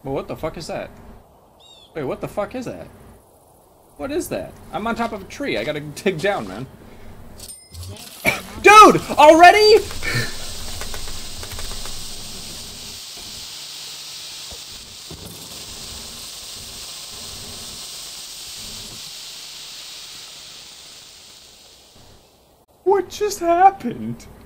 Well, what the fuck is that? Wait, what the fuck is that? What is that? I'm on top of a tree. I gotta dig down, man. Dude! Already?! What just happened?